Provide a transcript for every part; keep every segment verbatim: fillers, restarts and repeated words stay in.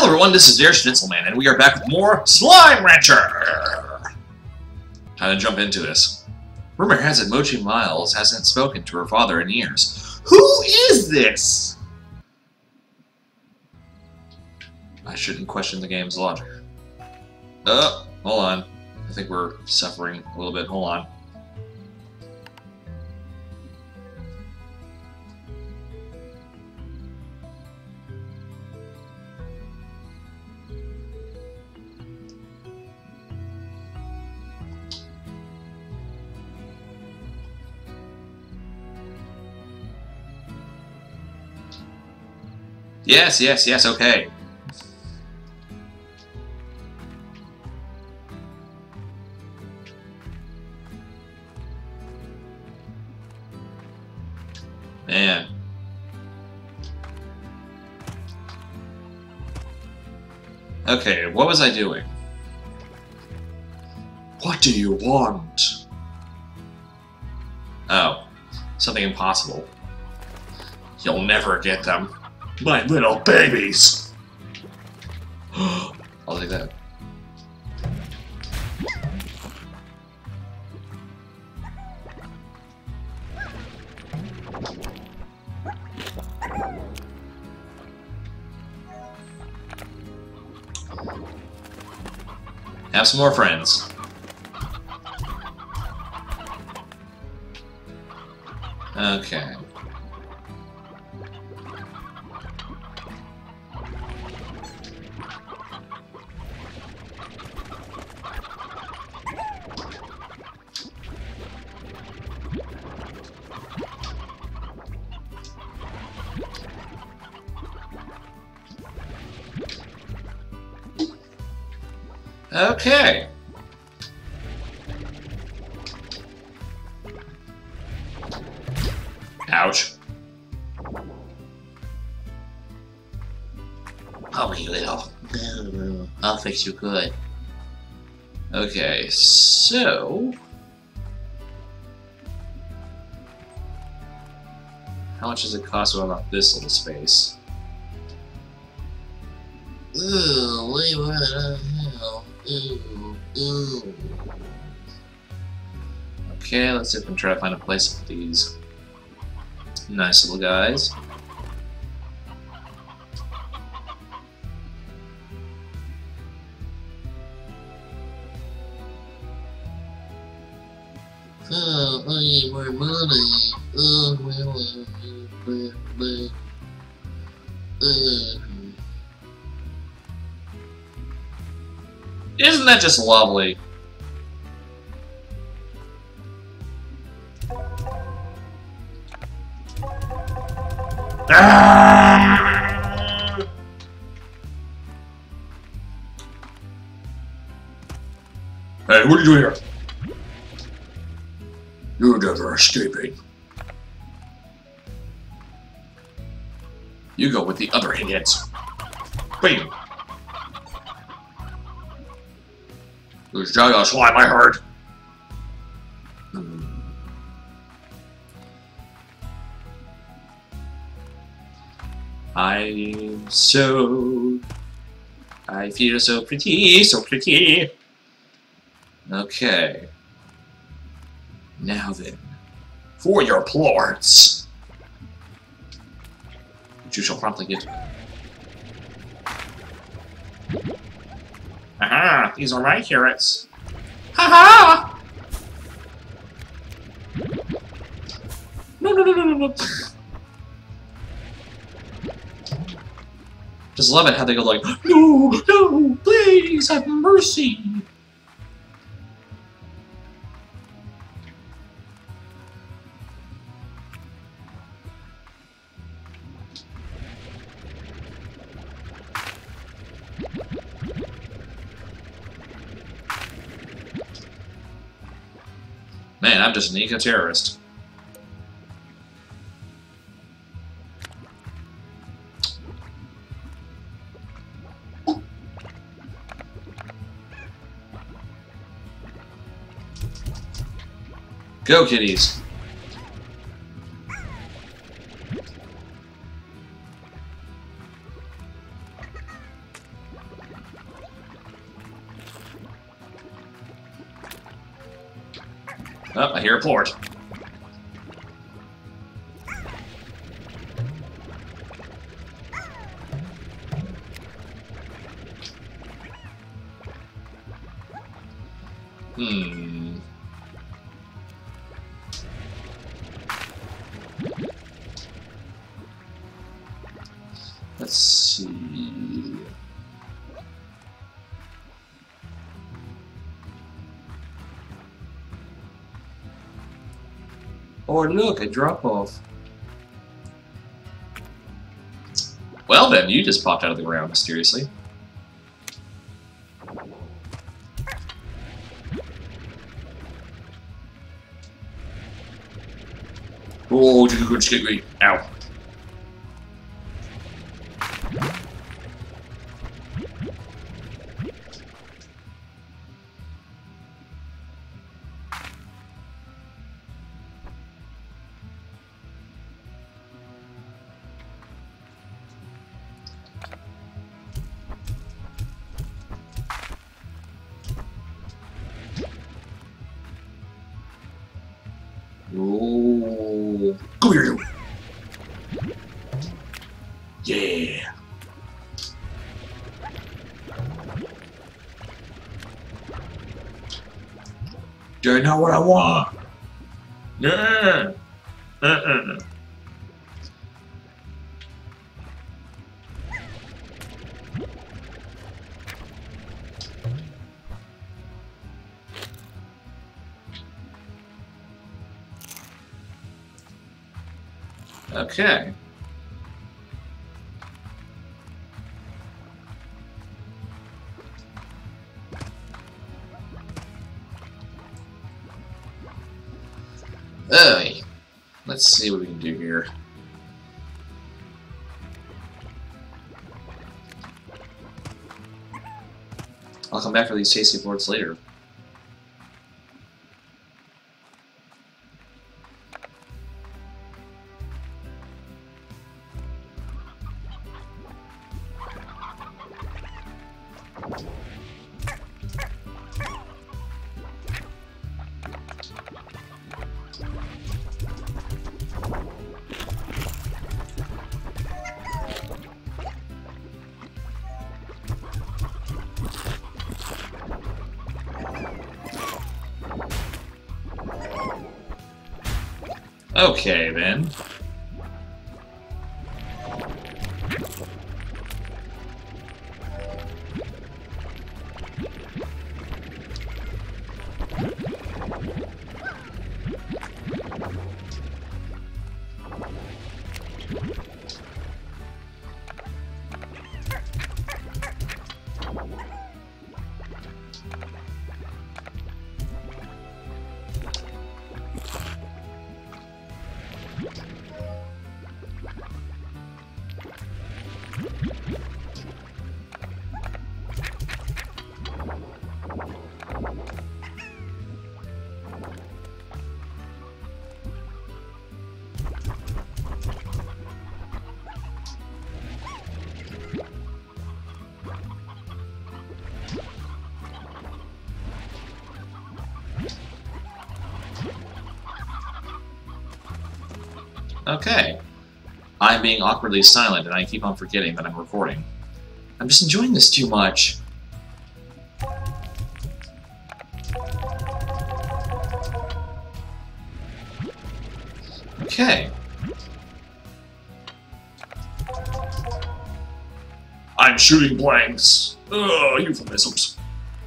Hello everyone, this is Der Schnitzelman, and we are back with more Slime Rancher! Time to jump into this. Rumor has it Mochi Miles hasn't spoken to her father in years. Who is this? I shouldn't question the game's logic. Oh, hold on. I think we're suffering a little bit. Hold on. Yes, yes, yes, okay. Man. Okay, what was I doing? What do you want? Oh, something impossible. You'll never get them. My little babies! I'll take that. Have some more friends. Okay. Okay. Ouch. Oh, you little. I'll fix you good. Okay, so... how much does it cost to unlock this little space? Ooh, wait, what the hell? Ooh, ooh. Okay, let's see if we can try to find a place with these nice little guys. Oh, I need more money. Oh, well, uh, uh, Isn't that just lovely? Ah! Hey, what are you doing here? You're never escaping. You go with the other idiots. Bam! There's giant slime, I heard. Hmm. I'm so... I feel so pretty, so pretty. Okay. Now then, for your plorts, which you shall promptly get. Aha! These are my carrots. Ha ha! No, no, no, no, no, no. Just love it how they go like, no, no, please have mercy. Man, I'm just an eco-terrorist. Go, kitties! Oh, I hear a port. Hmm. Let's see. Oh, look, a drop-off. Well then, you just popped out of the ground mysteriously. Oh, you could get me. Ow. Oh, come here, you. Yeah. Do you know what I want? Yeah. Uh-uh. Okay. Hey, let's see what we can do here. I'll come back for these tasty boards later. Okay, then. Okay. I'm being awkwardly silent, and I keep on forgetting that I'm recording. I'm just enjoying this too much. Okay. I'm shooting blanks. Ugh, euphemisms.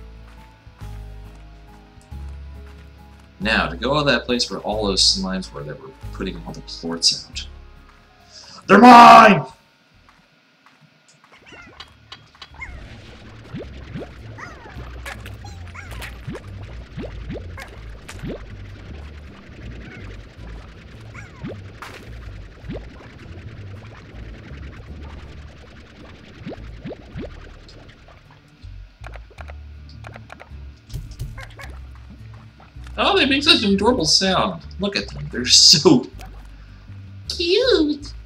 Now, to go to that place where all those slimes were that were putting all the plorts out. They're mine! Oh, they make such an adorable sound. Look at them. They're so cute.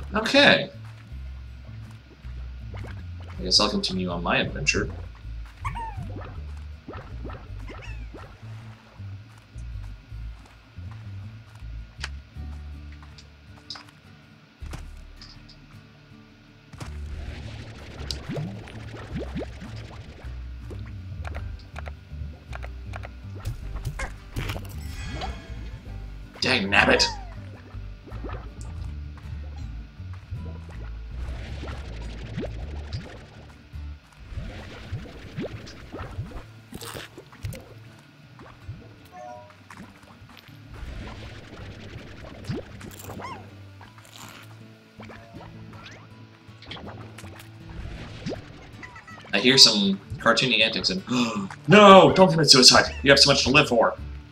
Okay. I guess I'll continue on my adventure. Dang nabbit! I hear some cartoony antics and no! Don't commit suicide! You have so much to live for!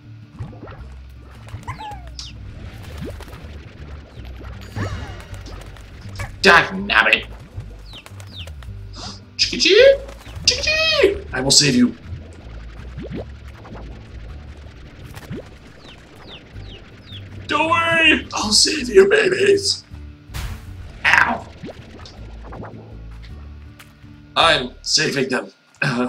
Dagnabbit! Chicka-chee! Chicka-chee! I will save you! Don't worry! I'll save you, babies! Ow! I'm saving them. Uh,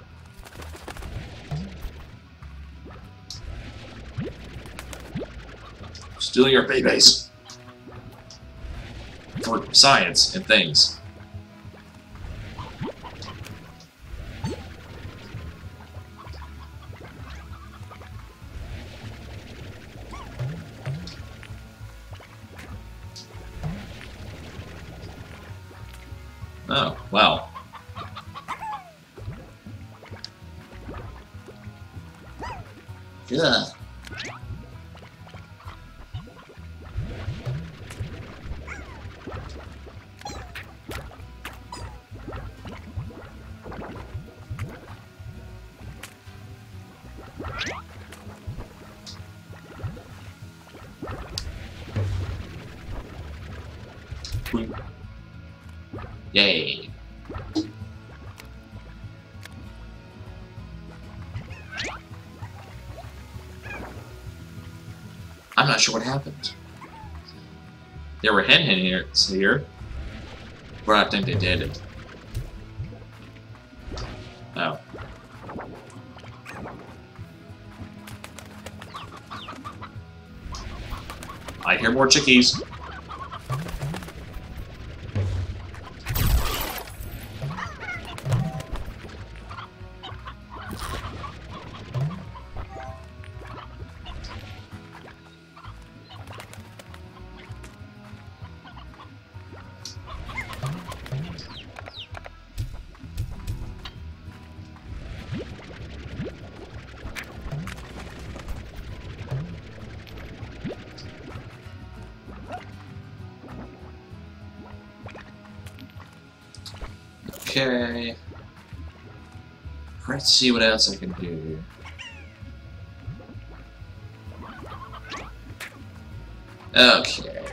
stealing your babies. For science and things. Oh, wow. Yeah. Yay. I'm not sure what happened. There were hen hen here, here, but I think they did it. Oh. I hear more chickies. Okay. Let's see what else I can do. Okay.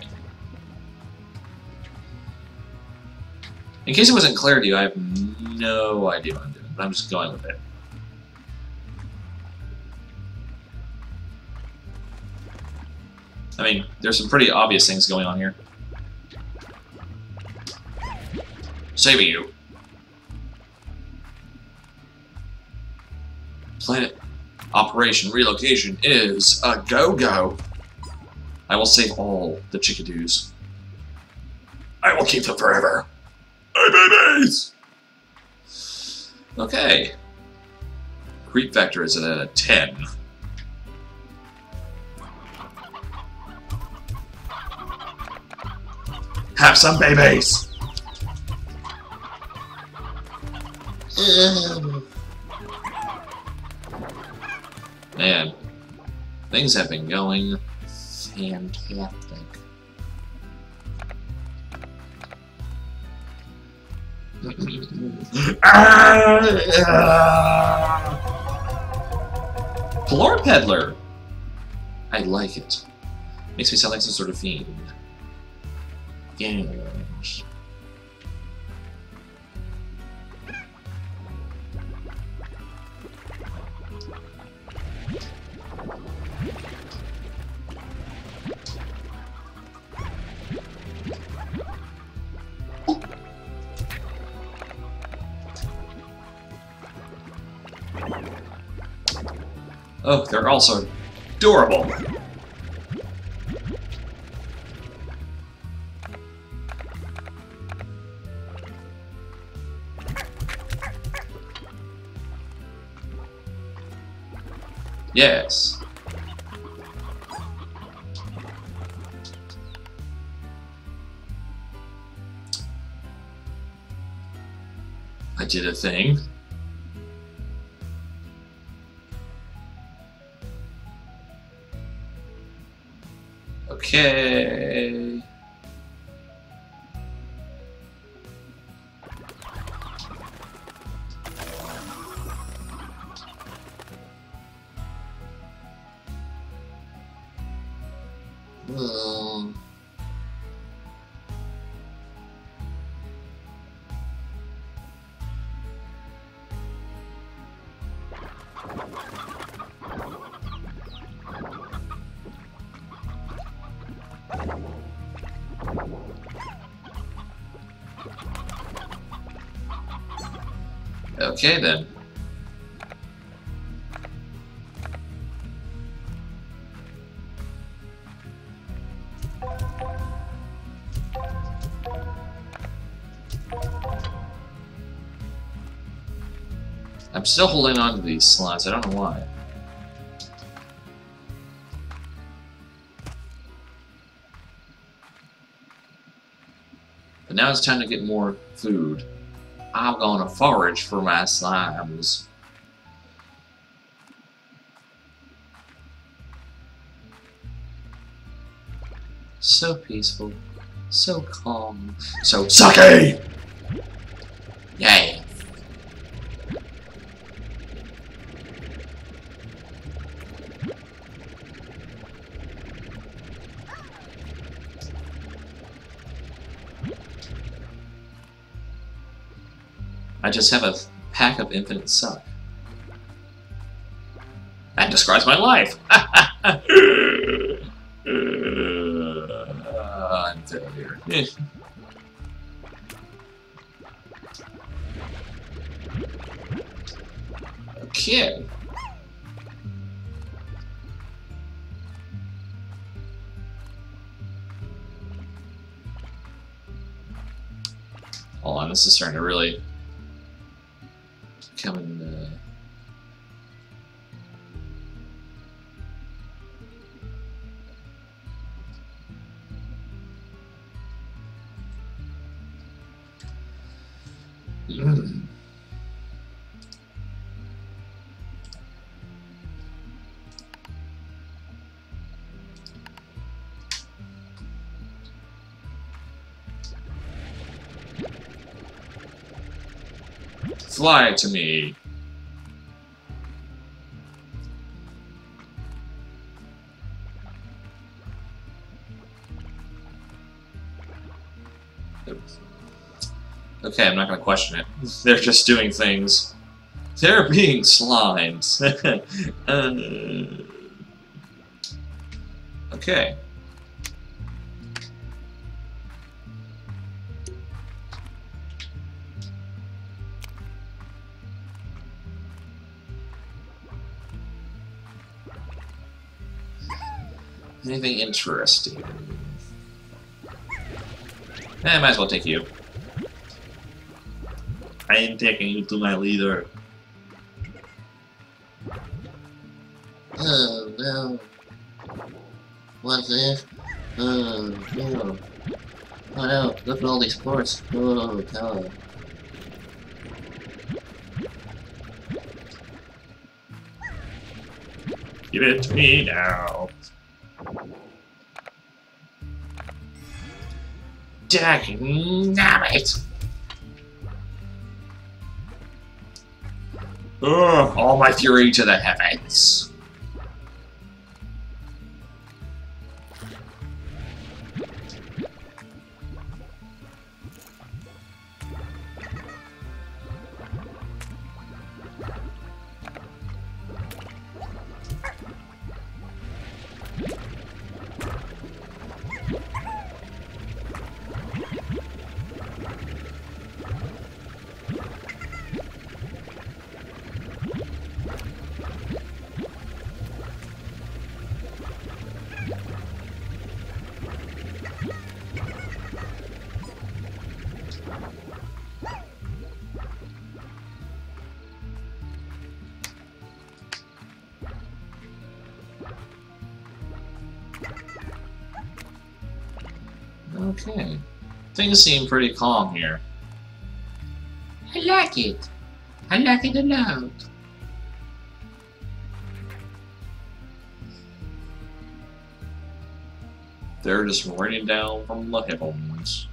In case it wasn't clear to you, I have no idea what I'm doing, but I'm just going with it. I mean, there's some pretty obvious things going on here. Saving you. Planet Operation Relocation is a go-go. I will save all the chickadoos. I will keep them forever. My babies! Okay. Creep factor is at a ten. Have some babies! Man, things have been going fantastic. Floor Peddler! I like it. Makes me sound like some sort of fiend. Yes. Oh, they're also adorable. Yes. I did a thing. Okay. Um. Okay then. I'm still holding on to these slots, I don't know why. But now it's time to get more food. I'm gonna forage for my slimes. So peaceful, so calm, so sucky! Yay! I just have a pack of infinite suck. That describes my life! uh, I'm failure. Okay. Hold on, this is starting to really come in. Uh... Mm. Fly to me. Okay, I'm not going to question it. They're just doing things. They're being slimes. uh, okay. Anything interesting? Eh, might as well take you. I am taking you to my leader. Oh no. What's this? Oh no. Oh no, look at all these ports. Oh god. Give it to me now. Dagnabbit! Ugh, all my fury to the heavens. Okay. Things seem pretty calm here. I like it. I like it a lot. They're just raining down from the heavens.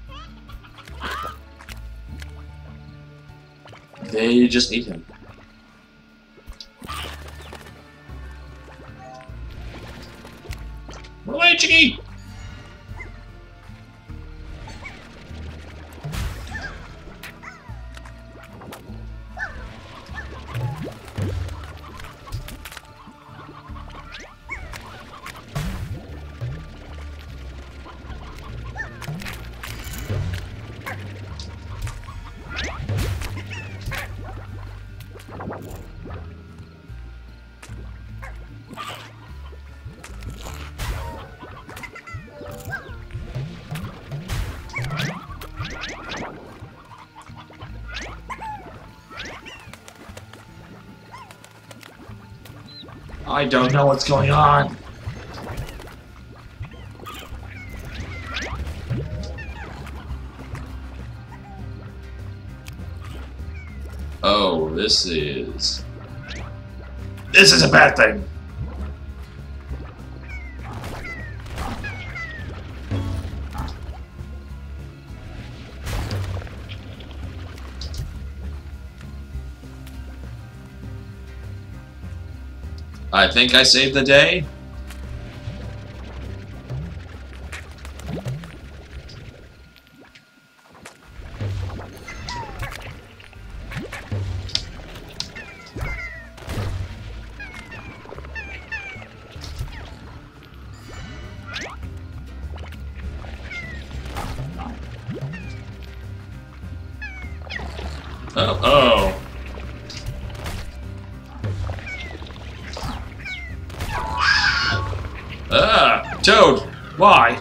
They just ate him. Run away, Chicky! I don't know what's going on. Oh, this is... This is a bad thing! I think I saved the day. Uh oh. Ah, Toad, why?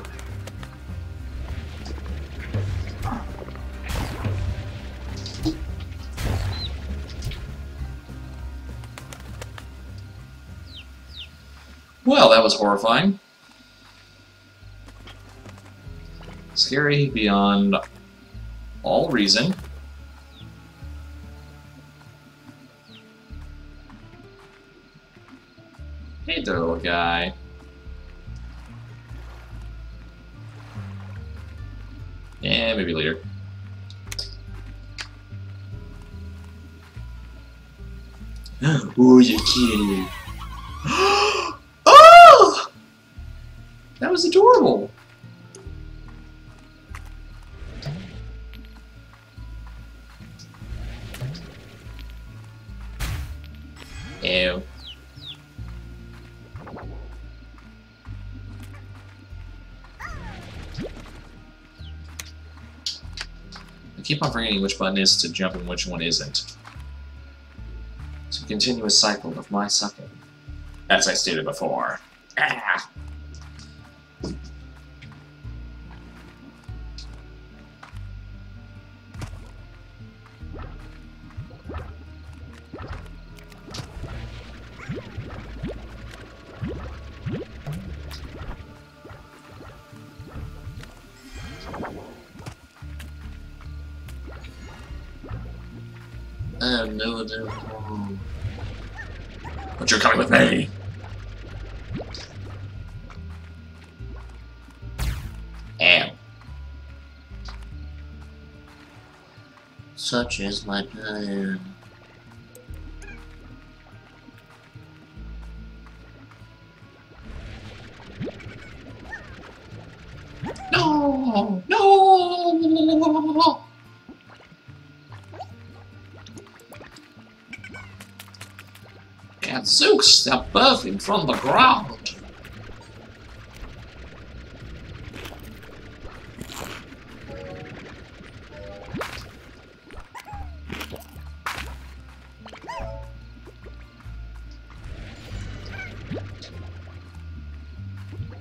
Well, that was horrifying. Scary beyond all reason. Hey there, little guy. Yeah, maybe later. Oh, you kidding. Oh! That was adorable. Ew. I keep on forgetting which button is to jump and which one isn't. It's a continuous cycle of my sucking. As I stated before. Ah. I have no idea. But you're coming with me. Ow. Such is my plan. No! No! Gadzooks, they're birthing from the ground.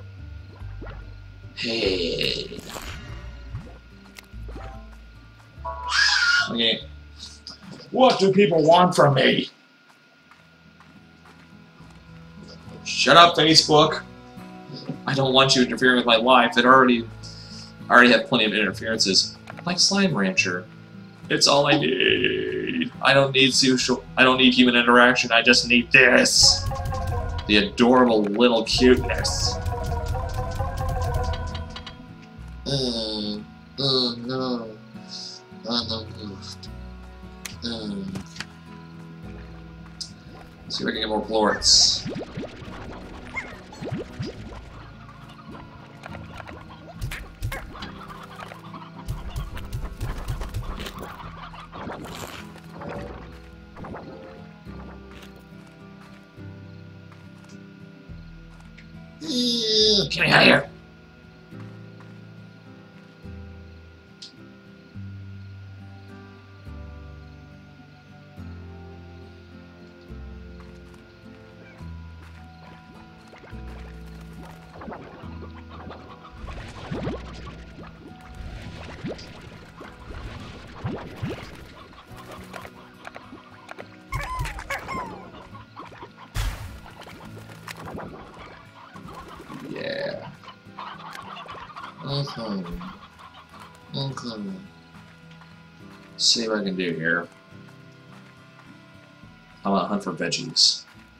Hey. Okay. What do people want from me? Shut up, Facebook. I don't want you interfering with my life. It already, I already have plenty of interferences. Like Slime Rancher. It's all I need. I don't need social. I don't need human interaction. I just need this. The adorable little cuteness. Uh, oh no. Oh no, moved. Um. See if I can get more plorts. Get me out of here! Yeah. Okay. Okay. See what I can do here. How about hunt for veggies?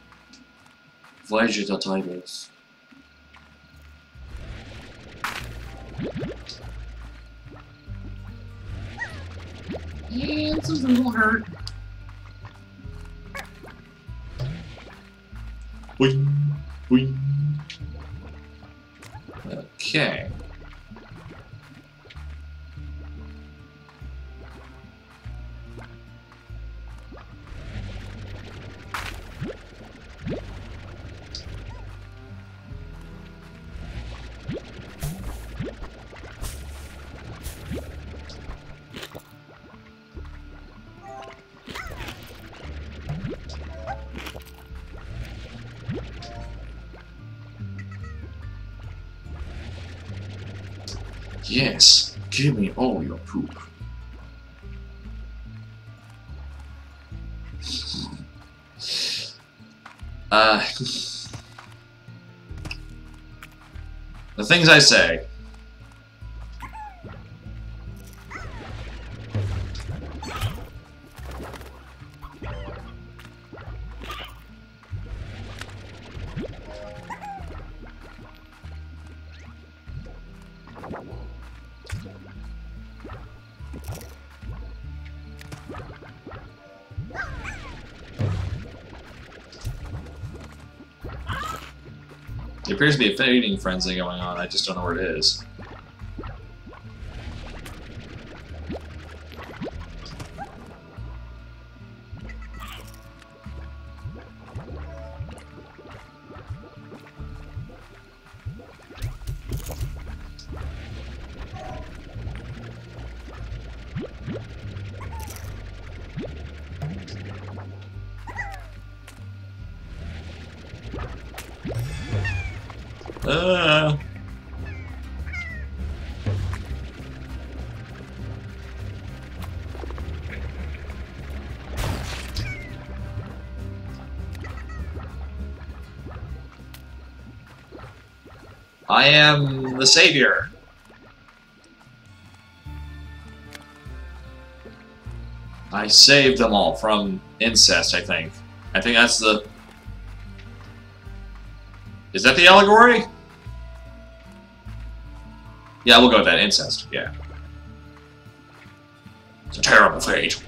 Vegetables. And something will hurt. Boing, boing. Okay. Yes, give me all your poop. Uh, the things I say. There appears to be a feeding frenzy going on, I just don't know where it is. Uh. I am the savior. I saved them all from incest, I think. I think that's the... Is that the allegory? Yeah, we'll go with that. Incest, yeah. It's a terrible fate.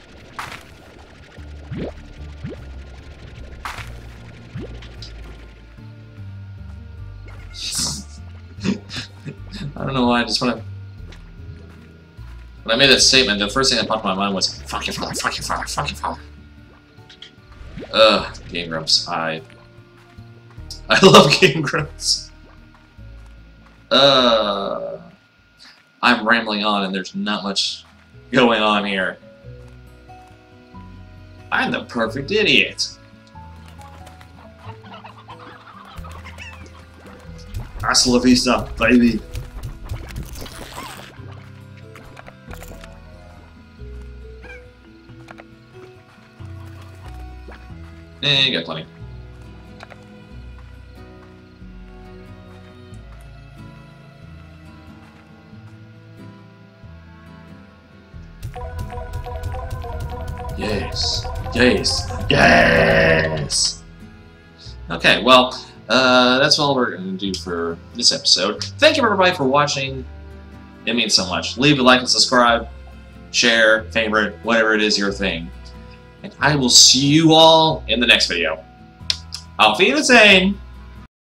I don't know why, I just want to... When I made that statement, the first thing that popped in my mind was, fuck your father, fuck your father, fuck your father. Ugh, Game Grumps. I... I love Game Grumps. Uh... I'm rambling on and there's not much going on here. I'm the perfect idiot. Hasta la vista, baby. Eh, you got plenty. Yes. Yes. Yes! Okay, well, uh, that's all we're going to do for this episode. Thank you, everybody, for watching. It means so much. Leave a like and subscribe. Share, favorite, whatever it is your thing. And I will see you all in the next video. Auf Wiedersehen!